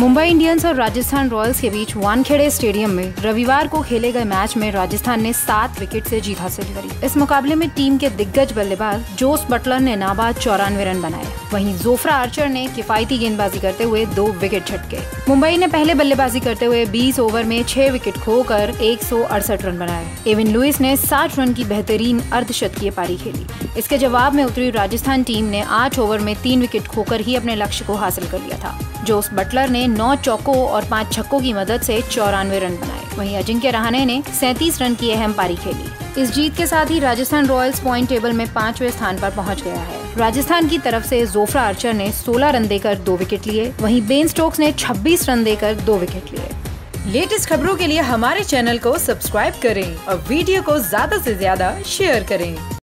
Mumbai Indians और Rajasthan Royals के बीच Wankhede stadium में रविवार को खेले गए मैच में राजस्थान ने 7 विकेट से जीत हासिल करी। इस मुकाबले में टीम के दिग्गज बल्लेबाज जोस बटलर ने नाबाद 94 रन बनाए। वहीं जोफ्रा आर्चर ने किफायती गेंदबाजी करते हुए 2 विकेट झटके। मुंबई ने पहले बल्लेबाजी करते हुए 20 ओवर में 6 विकेट खोकर 168 रन बनाए। एविन लुइस ने 60 रन की बेहतरीन अर्धशतकीय पारी खेली। इसके जवाब में उतरी राजस्थान टीम ने 8 ओवर में 3 विकेट खोकर ही अपने लक्ष्य को हासिल कर लिया था। जोस बटलर ने 9 चौकों और 5 छक्कों की मदद से 94 रन बनाए। वहीं अजिंक्य रहाणे ने 37 रन की अहम पारी खेली। इस जीत के साथ ही राजस्थान रॉयल्स पॉइंट टेबल में 5वें स्थान पर पहुंच गया है। राजस्थान की तरफ से जोफ्रा आर्चर ने 16 रन देकर 2 विकेट लिए। वहीं बेन स्टोक्स ने 26 रन देकर 2 विकेट लिए। लेटेस्ट खबरों के लिए हमारे चैनल को सब्सक्राइब करें और वीडियो को ज्यादा से ज्यादा शेयर करें।